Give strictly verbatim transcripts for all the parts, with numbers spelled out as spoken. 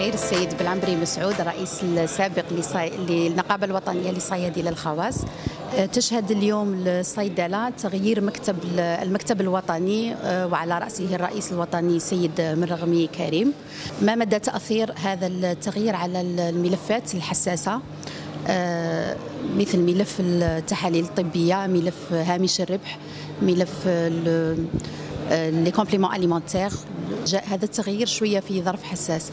الخير السيد بلعمري مسعود الرئيس السابق للنقابة الوطنية لصيادلة الخواص. تشهد اليوم الصيدلة تغيير مكتب المكتب الوطني وعلى رأسه الرئيس الوطني سيد مرغمي كريم. ما مدى تأثير هذا التغيير على الملفات الحساسة مثل ملف التحاليل الطبية، ملف هامش الربح، ملف لي كومبليمون اليمونتير؟ جاء هذا التغيير شوية في ظرف حساس.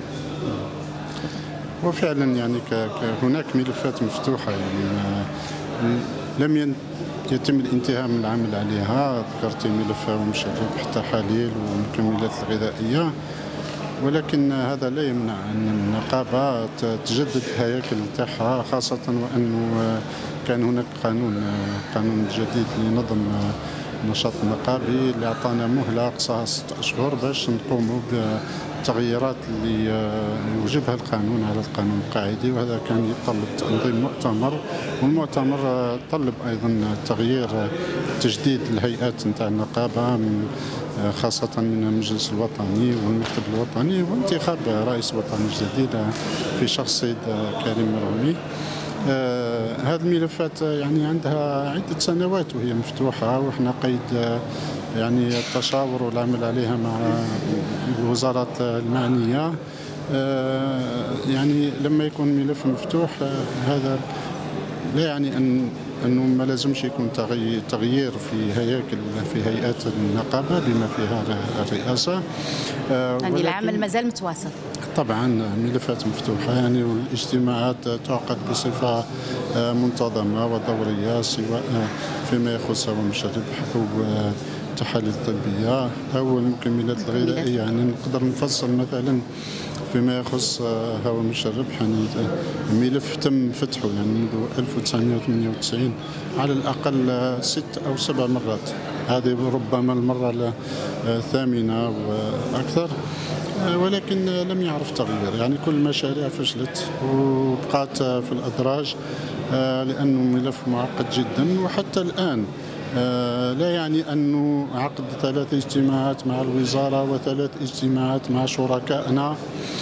وفعلا يعني هناك ملفات مفتوحة يعني لم يتم الانتهاء من العمل عليها. ذكرت ملف هامش الربح، التحاليل والمكملات الغذائية، ولكن هذا لا يمنع أن النقابة تجدد الهياكل تاعها، خاصة وأنه كان هناك قانون قانون جديد لنظم النشاط النقابي اللي أعطانا مهلة أقصاها ستة أشهر باش نقوموا بالتغييرات اللي يوجبها القانون على القانون القاعدي، وهذا كان يتطلب تنظيم مؤتمر، والمؤتمر طلب أيضا تغيير تجديد الهيئات نتاع النقابة خاصة من المجلس الوطني والمكتب الوطني، وانتخاب رئيس وطني جديد في شخص السيد كريم مرغمي. آه هذه الملفات يعني عندها عدة سنوات وهي مفتوحة، وإحنا قيد آه يعني التشاور والعمل عليها مع الوزارات المعنية. آه يعني لما يكون ملف مفتوح آه هذا لا يعني أن أنه ما لازمش يكون تغيير في هياكل في هيئات النقابة بما فيها الرئاسة. يعني العمل مازال متواصل. طبعا ملفات مفتوحة يعني، والاجتماعات تعقد بصفة منتظمة ودورية، سواء فيما يخص هوامش الربح أو التحاليل الطبية أو المكملات الغذائية. يعني نقدر نفصل مثلا فيما يخص هوامش الربح، يعني ملف تم فتحه يعني منذ ألف وتسعمائة وثمانية وتسعين على الأقل ست أو سبع مرات، هذه ربما المرة الثامنة وأكثر، ولكن لم يعرف تغيير. يعني كل المشاريع فشلت وبقات في الأدراج لأنه ملف معقد جدا. وحتى الآن لا يعني أنه عقد ثلاث اجتماعات مع الوزارة وثلاث اجتماعات مع شركائنا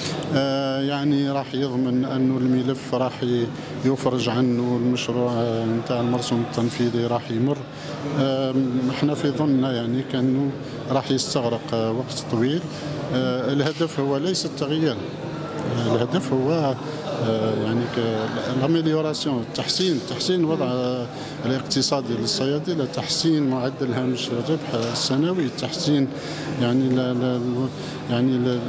يعني راح يضمن أنه الملف راح يفرج عنه المشروع نتاع المرسوم التنفيذي راح يمر. احنا في ظننا يعني كأنه راح يستغرق وقت طويل. الهدف هو ليس التغيير، الهدف هو يعني الاميليوراسيون، تحسين تحسين الوضع الاقتصادي للصيادله، تحسين معدل هامش الربح السنوي، تحسين يعني لا لا يعني لا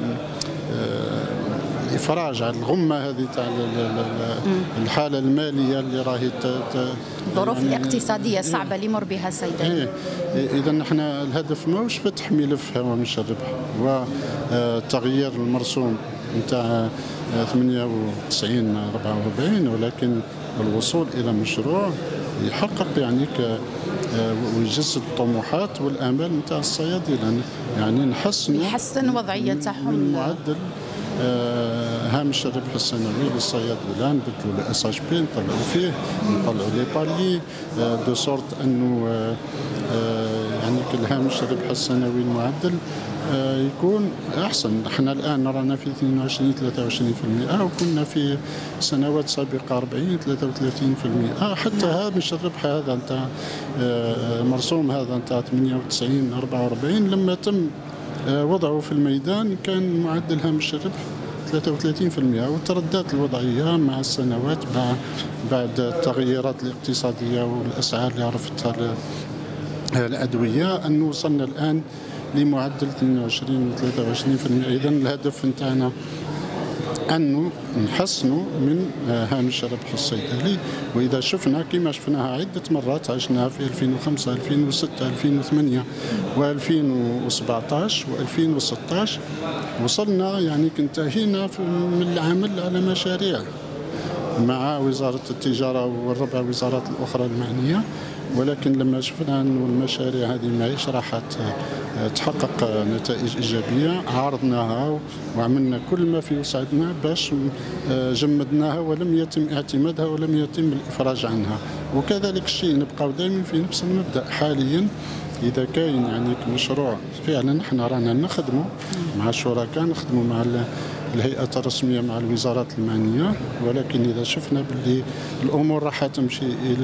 الافراج على الغمه هذه تاع الحاله الماليه اللي راهي الظروف يعني الاقتصاديه الصعبه اللي يمر بها الصيدله. اذا نحن الهدف ماهوش فتح ملف هوامش الربح وتغيير المرسوم نتاع ثمانية وتسعين أربعة وأربعين، ولكن الوصول إلى مشروع يحقق يعني ويجسد الطموحات والآمال نتاع الصيادلة، يعني نحسن يحسن وضعية تاعهم، معدل هامش الربح السنوي للصيادلة، نبدلوا الاس اش بي نطلعوا فيه، نطلعوا لي بالي دو سورت انه يعني الهامش الربح السنوي المعدل يكون احسن. احنا الان رانا في اثنين وعشرين ثلاثة وعشرين بالمئة وكنا في سنوات سابقه أربعين ثلاثة وثلاثين بالمئة. حتى هامش الربح هذا نتاع مرسوم هذا نتاع ثمانية وتسعين أربعة وأربعين لما تم وضعه في الميدان كان معدل هامش الربح ثلاثة وثلاثين بالمئة، وتردات الوضعيه مع السنوات بعد التغيرات الاقتصاديه والاسعار اللي عرفتها الادويه ان وصلنا الان لمعدل اثنين وعشرين ثلاثة وعشرين بالمئة. اذا الهدف نتاعنا انه نحسنوا من هامش الربح الصيدلي. واذا شفنا كما شفناها عده مرات، عشناها في ألفين وخمسة ألفين وستة ألفين وثمانية وألفين وسبعطاش وألفين وستطاش، وصلنا يعني انتهينا من العمل على مشاريع مع وزاره التجاره والربع وزارات الاخرى المعنيه، ولكن لما شفنا أن المشاريع هذه معيش راح تحقق نتائج إيجابية عارضناها وعملنا كل ما في وسعنا باش جمدناها ولم يتم اعتمادها ولم يتم الإفراج عنها. وكذلك الشيء نبقاو دائما في نفس المبدأ حاليا. إذا كاين يعني مشروع فعلا احنا رانا نخدموا مع الشركاء، نخدموا مع الهيئات الرسمية مع الوزارات المعنية، ولكن إذا شفنا باللي الأمور راح تمشي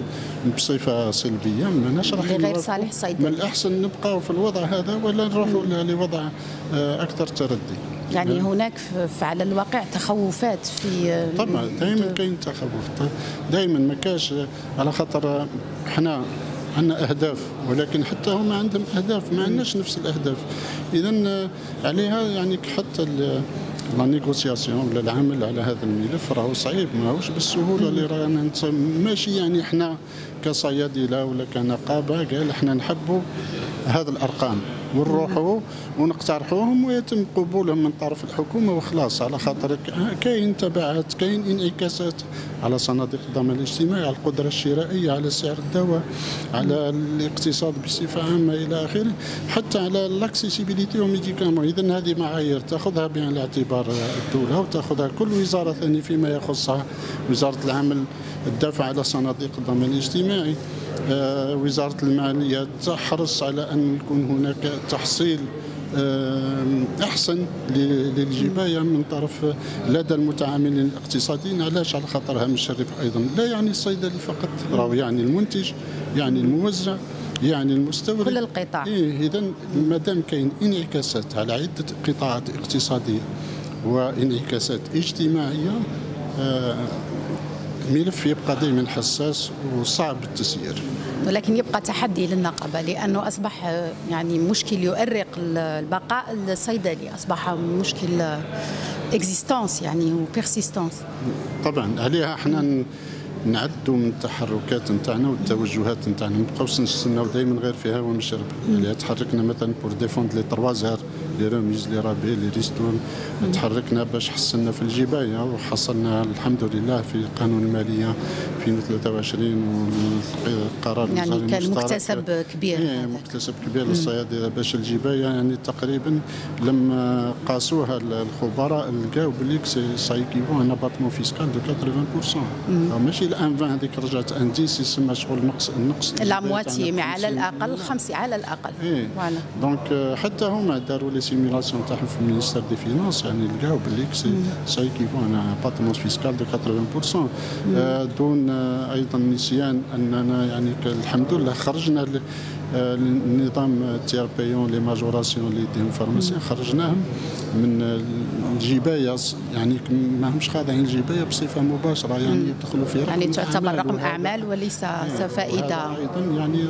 بصفة سلبية ماناش راح غير صالح الصيدلي، من الأحسن نبقاو في الوضع هذا ولا نروحوا لوضع أكثر تردي. يعني هناك على الواقع تخوفات في طبعا دائما كاين تخوف، دائما ما كاش، على خاطر احنا عندنا اهداف ولكن حتى هما عندهم اهداف، ما عندناش نفس الاهداف. اذا عليها يعني حتى لا نيغوسياسيون ولا العمل على هذا الملف راهو صعيب، ماهوش بالسهوله اللي رانا ماشي. يعني احنا كصيادله ولا كنقابه قال احنا نحبوا هذه الارقام ونروحوا ونقترحوهم ويتم قبولهم من طرف الحكومه وخلاص، على خاطر كاين تبعات، كاين انعكاسات على صناديق الضمان الاجتماعي، على القدره الشرائيه، على سعر الدواء، على الاقتصاد بصفه عامه الى اخره، حتى على الاكسيسيبيليتي وميديكامون. اذا هذه معايير تاخذها بعين الاعتبار الدوله وتاخذها كل وزاره ثاني فيما يخصها. وزاره العمل الدافع على صناديق الضمان الاجتماعي، آه، وزارة المالية تحرص على أن يكون هناك تحصيل آه، أحسن للجباية من طرف لدى المتعاملين الاقتصاديين. علاش؟ على خاطر هامش الربح أيضا لا يعني الصيدلي فقط، راهو يعني المنتج، يعني الموزع، يعني المستورد، كل القطاع. إيه، إذا ما دام كاين انعكاسات على عدة قطاعات اقتصادية وانعكاسات اجتماعية، آه، ملف يبقى دائما حساس وصعب التسيير. ولكن يبقى تحدي للنقابه، لانه اصبح يعني مشكل يؤرق البقاء الصيدلي، اصبح مشكل اكزيستانس يعني وبيرسيستانس. طبعا عليها احنا نعدوا من التحركات نتاعنا والتوجهات نتاعنا، ما نبقاوش نستناو دائما غير في هوا مش ربح. اللي تحركنا مثلا بور ديفوند لي تروازار، لي روميز، لي رابي، لي ريستون، تحركنا باش حسنا في الجبايه وحصلنا الحمد لله في قانون الماليه في ألفين وثلاثة وعشرين والقرار يعني كان مكتسب كبير. ايه مكتسب كبير للصيادله باش الجبايه يعني تقريبا لما قاسوها الخبراء لقاو بلي ساي كيفون ان اباتمون فيسكال دو ثمانين بالمئة، ماشي الان عشرين هذيك رجعت انديس يسمى شغل نقص النقص لا مواتي على الاقل خمسة على الاقل. ايه فوالا دونك حتى هما داروا لي سيميلاسيون تاعهم في المينيستير دي فينانس، يعني لقاو بلي ساي كيفون ان اباتمون فيسكال دو ثمانين بالمئة دون ايضا نسيان اننا يعني الحمد لله خرجنا النظام تيار بايون لي ماجوراسيون اللي يديهم فارماسيين، خرجناهم من الجبايه، يعني ما همش خاضعين الجبايه بصفه مباشره، يعني يدخلوا في رقم يعني تعتبر رقم اعمال وليس فائده ايضا يعني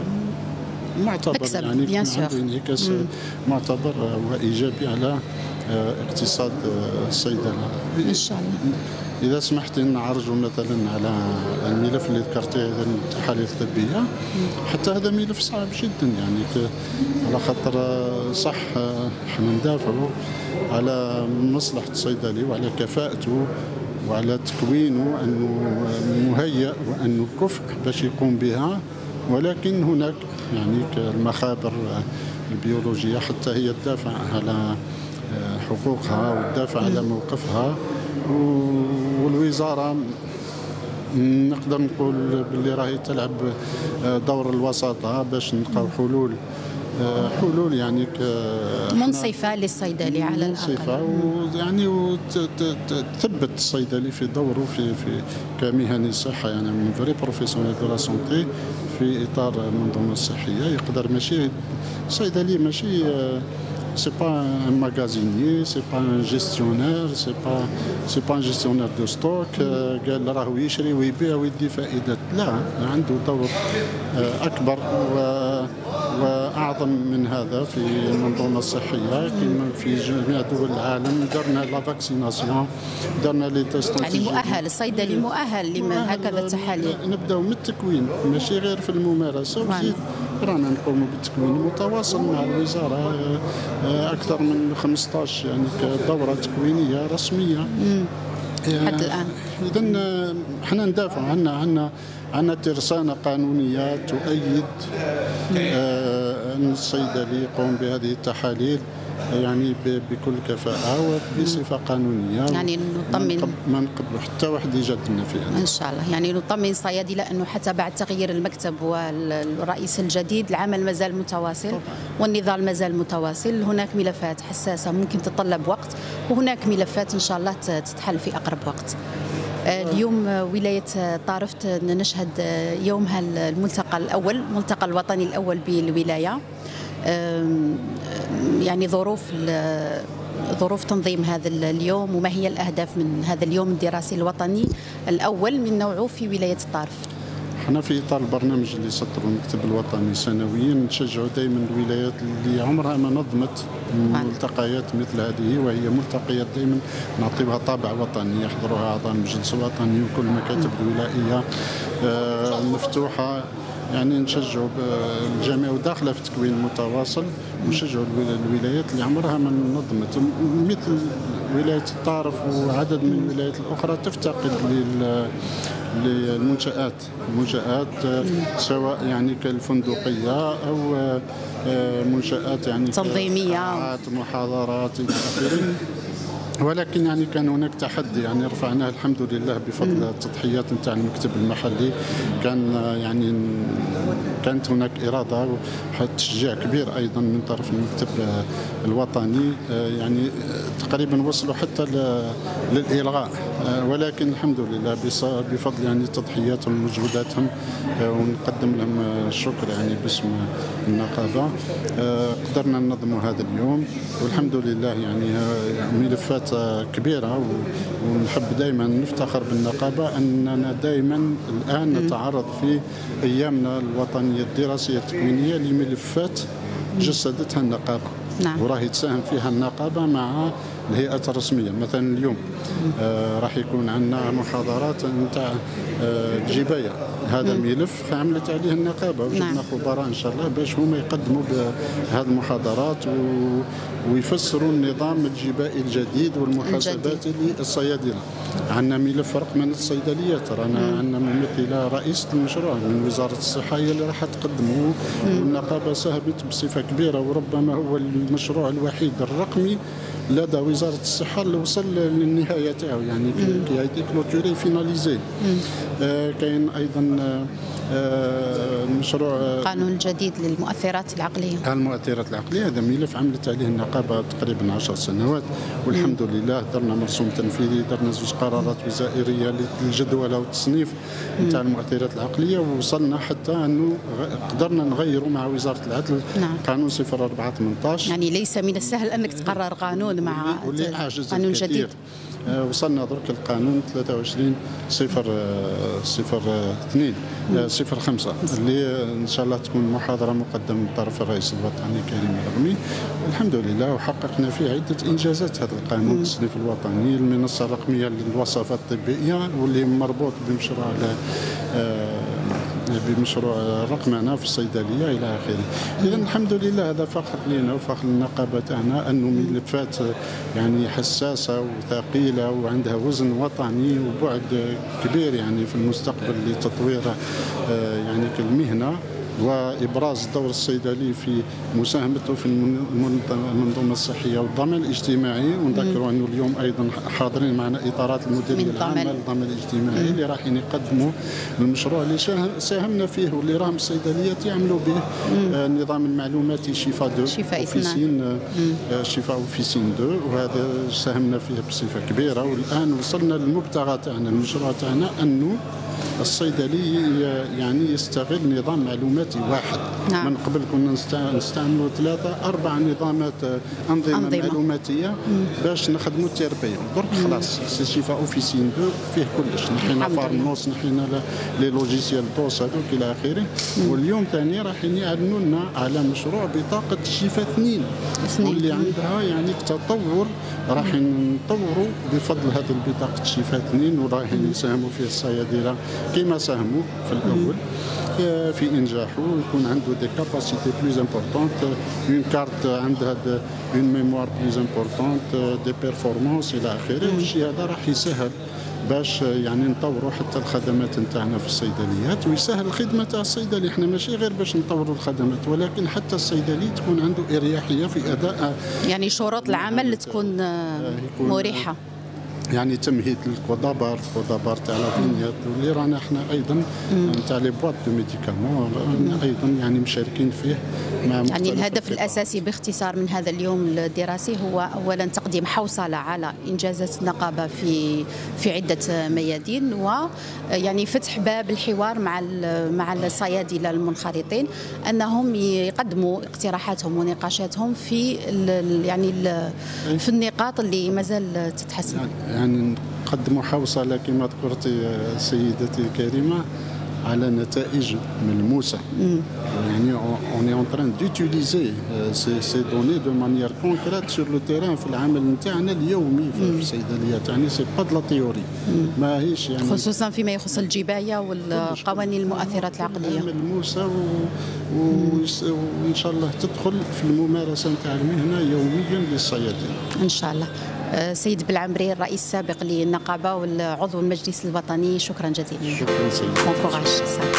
معتبر، يعني بيان سور انعكاس معتبر وايجابي على اقتصاد الصيدله ان شاء الله. إذا سمحت نعرجوا مثلا على الملف اللي ذكرتيه هذا التحاليل الطبية، حتى هذا ملف صعب جدا، يعني على خاطر صح احنا ندافعوا على مصلحة الصيدلي وعلى كفاءته وعلى تكوينه أنه مهيأ وأنه كفء باش يقوم بها، ولكن هناك يعني المخابر البيولوجية حتى هي تدافع على حقوقها وتدافع على موقفها، والوزارة نقدر نقول باللي راهي تلعب دور الوساطة باش نلقاو حلول حلول يعني منصفة للصيدلي على الأقل، منصفة ويعني وتثبت الصيدلي في دوره في في كمهني الصحة، يعني من فري بروفيسيونيل دو لا سونتي في إطار المنظومة الصحية. يقدر ماشي صيدلي ماشي c'est pas un magasinier, c'est pas un gestionnaire, c'est pas c'est pas un gestionnaire de stock قال راهو يشري ويبيع ويدي فائدة، لا، عنده دور أكبر وأعظم من هذا في المنظومة الصحية كما في جميع دول العالم. درنا لا فاكسيناسيون، درنا لي تيست، يعني مؤهل الصيدلي مؤهل لمن هكذا التحاليل. نبداو من التكوين ماشي غير في الممارسة، وزيد رانا نقوموا بالتكوين المتواصل مع الوزارة، أكثر من خمسطاش يعني دورة تكوينية رسمية حتى الآن. إذا احنا ندافع عنا عنا عنا ترسانة قانونية تؤيد أن الصيدلي يقوم بهذه التحاليل يعني بكل كفاءة وبصفة قانونية، يعني نطمن ما نقبلوا حتى واحد يجد لنا فيها إن شاء الله. يعني نطمن الصيادلة أنه حتى بعد تغيير المكتب والرئيس الجديد العمل مازال متواصل طبعا. والنضال مازال متواصل. هناك ملفات حساسة ممكن تتطلب وقت، وهناك ملفات إن شاء الله تتحل في أقرب وقت. اليوم ولاية طارف نشهد يومها الملتقى الأول، الملتقى الوطني الأول بالولاية. يعني ظروف ظروف تنظيم هذا اليوم وما هي الأهداف من هذا اليوم الدراسي الوطني الأول من نوعه في ولاية طارف؟ احنا في اطار البرنامج اللي سطره المكتب الوطني سنويا نشجعوا دائما الولايات اللي عمرها ما نظمت ملتقيات مثل هذه، وهي ملتقيات دائما نعطيوها طابع وطني، يحضروها اعضاء المجلس الوطني وكل المكاتب الولائيه آه مفتوحه. يعني نشجعوا الجميع وداخله في تكوين متواصل، ونشجعوا الولايات اللي عمرها ما نظمت مثل ولايه الطارف وعدد من الولايات الاخرى تفتقد لل للمنشآت المنشآت سواء يعني كالفندقية أو منشآت يعني تنظيمية، محاضرات إلى آخره. ولكن يعني كان هناك تحدي يعني رفعناه الحمد لله بفضل التضحيات نتاع المكتب المحلي. كان يعني كانت هناك إرادة وتشجيع كبير أيضا من طرف المكتب الوطني، يعني تقريبا وصلوا حتى للإلغاء، ولكن الحمد لله بفضل يعني تضحياتهم ومجهوداتهم ونقدم لهم الشكر يعني باسم النقابة قدرنا ننظموا هذا اليوم. والحمد لله يعني ملفات كبيرة، ونحب دائما نفتخر بالنقابة أننا دائما الآن نتعرض في أيامنا الوطنية الدراسية التكوينية لملفات جسدتها النقابة. نعم. وراهي تساهم فيها النقابة مع الهيئات الرسمية. مثلا اليوم آه راح يكون عندنا محاضرات نتاع آه الجباية، هذا الملف عملت عليه النقابة وجبنا نعم. خبراء إن شاء الله باش هما يقدموا بهذه المحاضرات و... ويفسروا النظام الجبائي الجديد والمحاسبات للصيادلة. عندنا ملف رقمنة الصيدليات، رانا عندنا ممثلة رئيسة المشروع من وزارة الصحة هي اللي راح تقدمه، والنقابة ساهمت بصفة كبيرة، وربما هو المشروع الوحيد الرقمي لدى وزارة الصحة اللي وصل للنهاية تاعو، يعني كي ايتي كلوتوري فيناليزي. آه كاين ايضا آه المشروع القانون الجديد للمؤثرات العقلية. المؤثرات العقلية هذا ملف عملت عليه النقابة تقريبا عشر سنوات، والحمد مم. لله درنا مرسوم تنفيذي، درنا زوج قرارات وزائرية للجدولة والتصنيف نتاع المؤثرات العقلية، ووصلنا حتى انه قدرنا نغيروا مع وزارة العدل نعم. قانون صفر أربعة ثمانية عشر. يعني ليس من السهل انك تقرر قانون مع قانون جديد. وصلنا درك القانون ثلاثة وعشرين صفر صفر اثنين صفر خمسة اللي ان شاء الله تكون محاضره مقدمه من طرف الرئيس الوطني كريم الرغمي. الحمد لله وحققنا فيه عده انجازات هذا القانون التصنيف الوطني، المنصه الرقميه للوصفات الطبيه واللي مربوط بمشروع بمشروع رقمنة في الصيدليه الى اخره. اذا الحمد لله هذا فخر لنا وفخر للنقابه تاعنا انه ملفات يعني حساسه وثقيله وعندها وزن وطني وبعد كبير يعني في المستقبل لتطوير يعني كالمهنه وإبراز الدور الصيدلي في مساهمته في المنظومة الصحية والضمان الاجتماعي. ونذكروا أنه اليوم أيضا حاضرين معنا إطارات المديرية العامة للضمان الاجتماعي اللي راح يقدموا المشروع اللي ساهمنا فيه واللي راهم الصيدليات يعملوا به النظام المعلوماتي شفاء دو أوفيسين شفاء أوفيسين دو، وهذا ساهمنا فيه بصفة كبيرة. والآن وصلنا للمبتغى تاعنا المشروع تاعنا أنه الصيدلي يعني يستغل نظام معلوماتي واحد. نعم. من قبل كنا نستعملوا ثلاثة أربع نظامات أنظمة, أنظمة. معلوماتية مم. باش نخدموا التربية. درك خلاص سي شفاء أوفيسين دو فيه كلش، نحينا فارموس، نحينا لي لوجيسيال دوس هذوك إلى آخره. واليوم ثاني رايحين يعلنوا لنا على مشروع بطاقة شفاء اثنين واللي عندها يعني تطور، راح نطوروا بفضل هذه البطاقة شفاء اثنين، ورايحين يساهموا فيه الصيادلة كما ساهموا في الأول في إنجاحه، يكون عنده دي كاباسيتي بلوز امبورطونت، اون كارت عندها اون ميموار بلوز امبورطونت، دي بيرفورمانس إلى آخره. والشيء هذا راح يسهل باش يعني نطوروا حتى الخدمات نتاعنا في الصيدليات ويسهل الخدمه تاع الصيدلي. احنا ماشي غير باش نطوروا الخدمات ولكن حتى الصيدلي تكون عنده اريحيه في اداء، يعني شروط العمل تكون مريحه، يعني تمهيد الكودابار الكودابار تاع الدنيا اللي رانا احنا ايضا تاع لي بواط دو ميديكامون ايضا يعني مشاركين فيه مع يعني الهدف الاساسي باختصار من هذا اليوم الدراسي هو اولا تقديم حوصله على انجازات النقابه في في عده ميادين، ويعني فتح باب الحوار مع مع الصيادله المنخرطين انهم يقدموا اقتراحاتهم ونقاشاتهم في يعني في النقاط اللي مازال تتحسن. يعني نقدموا حوصله كما ذكرتي سيدتي الكريمه على نتائج ملموسه. يعني on est en train d'utiliser ces, ces données de manière concrète sur le terrain في العمل نتاعنا اليومي في الصيدليات. يعني سي با دو لا تيوري، ماهيش يعني خصوصا فيما يخص الجبايه والقوانين المؤثرات العقليه ملموسه و... و... وان شاء الله تدخل في الممارسه نتاع المهنه يوميا للصيادله ان شاء الله. سيد بالعمري الرئيس السابق للنقابه والعضو المجلس الوطني، شكرا جزيلا. شكرا سيدي.